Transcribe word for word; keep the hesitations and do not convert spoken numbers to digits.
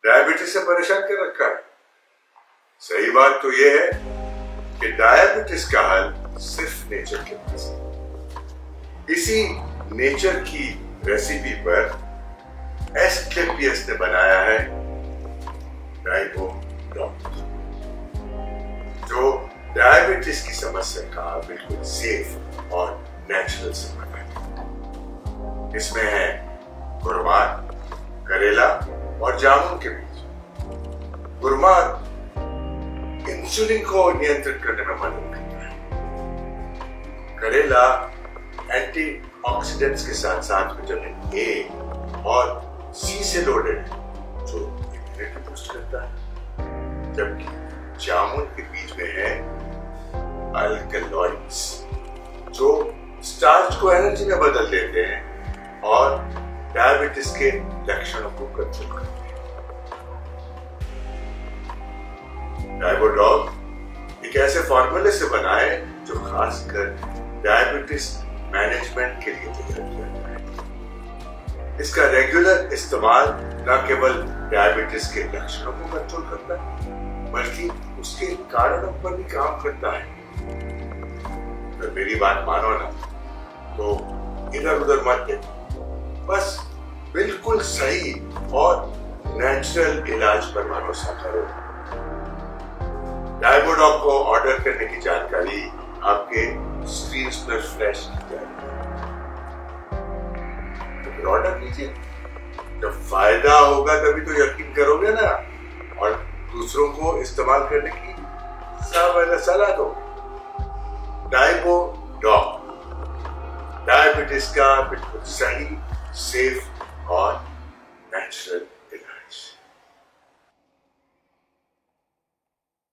Diabetes से परेशान कर रखा है। सही बात तो यह है कि डायबिटीज का हल सिर्फ नेचर के पास है। इसी नेचर की रेसिपी पर एस्क्लेपियस ने बनाया है डायबोडॉक, जो डायबिटीज की समस्या का बिल्कुल सेफ और नेचुरल समाधान है। इसमें है गुरमात, करेला और जामुन के बीज। गुरमात इंसुलिन को नियंत्रित करने में मदद करता है। करेला एंटीऑक्सीडेंट्स के साथ साथ विटामिन ए और सी से लोडेड है, जो इम्यूनिटी बूस्ट करता है। जबकि जामुन के बीज में है अल्कलॉइड्स, जो स्टार्च को एनर्जी में बदल देते हैं और डायबिटीज के लक्षणों को कंट्रोल करते हैं। डायबोडॉक एक ऐसे फॉर्मूले से बना है जो खासकर डायबिटीज मैनेजमेंट के लिए तैयार किया गया है। इसका रेगुलर इस्तेमाल न केवल डायबिटीज के लक्षणों को कंट्रोल करता है, बल्कि उसके कारणों पर भी काम करता है। अगर मेरी बात मानो ना, तो इधर उधर मत देखो, बस बिल्कुल सही और नेचुरल इलाज पर भरोसा करो। डायबोडॉक को ऑर्डर करने की जानकारी आपके स्क्रीन पर फ्लैश की जाएगी, तो फिर ऑर्डर कीजिए। जब फायदा होगा तभी तो यकीन करोगे ना, और दूसरों को इस्तेमाल करने की सलाह दो। डायबोडॉक डायबिटीज का बिल्कुल सही, सेफ और नेचुरल